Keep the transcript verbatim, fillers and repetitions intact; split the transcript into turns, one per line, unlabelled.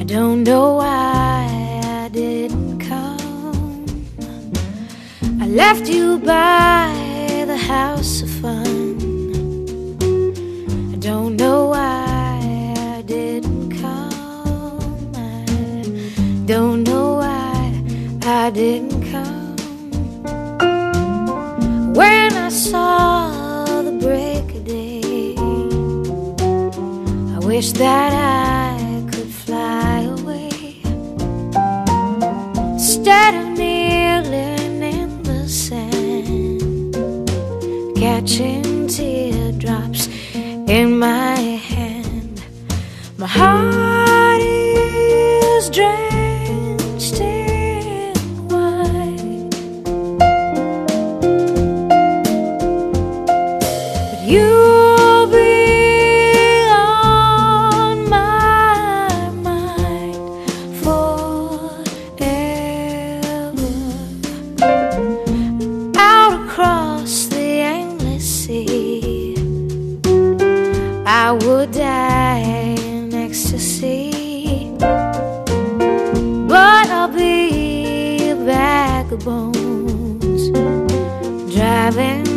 don't know why I didn't come. I left you by the house of fun. I don't know why I didn't come. I don't know why I didn't come. When I saw the break of day, I wish that I could fly away instead of kneeling in the sand, catching teardrops in my hand. My heart is drenched in wine, but you'll be on my mind forever. Out across the endless sea, I would die in ecstasy, but I'll be a bag of bones driving